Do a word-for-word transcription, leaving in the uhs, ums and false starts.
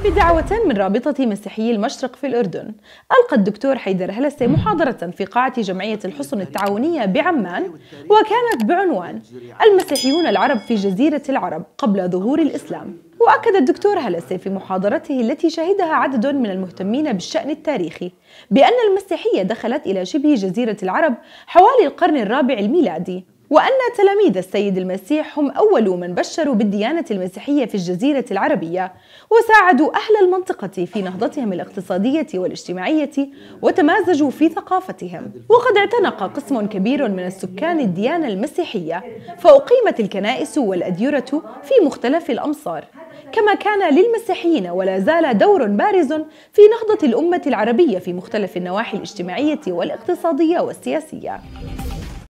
بدعوة من رابطة مسيحيي المشرق في الأردن، ألقى الدكتور حيدر هلسة محاضرة في قاعة جمعية الحصن التعاونية بعمان، وكانت بعنوان المسيحيون العرب في جزيرة العرب قبل ظهور الإسلام. وأكد الدكتور هلسة في محاضرته التي شهدها عدد من المهتمين بالشأن التاريخي بأن المسيحية دخلت إلى شبه جزيرة العرب حوالي القرن الرابع الميلادي، وأن تلاميذ السيد المسيح هم أول من بشروا بالديانة المسيحية في الجزيرة العربية، وساعدوا أهل المنطقة في نهضتهم الاقتصادية والاجتماعية، وتمازجوا في ثقافتهم. وقد اعتنق قسم كبير من السكان الديانة المسيحية، فأقيمت الكنائس والأديرة في مختلف الأمصار، كما كان للمسيحيين ولا زال دور بارز في نهضة الأمة العربية في مختلف النواحي الاجتماعية والاقتصادية والسياسية.